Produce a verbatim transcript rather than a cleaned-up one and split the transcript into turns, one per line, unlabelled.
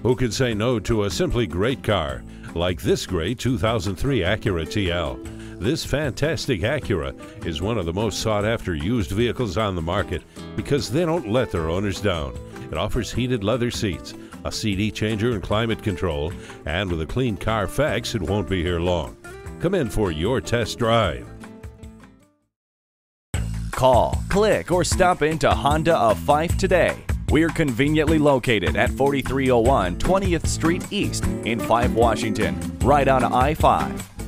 Who could say no to a simply great car like this great two thousand three Acura T L? This fantastic Acura is one of the most sought-after used vehicles on the market because they don't let their owners down. It offers heated leather seats, a C D changer and climate control, and with a clean Carfax, it won't be here long. Come in for your test drive.
Call, click, or stop into Honda of Fife today. We're conveniently located at forty-three oh one twentieth Street East in Fife, Washington, right on I five.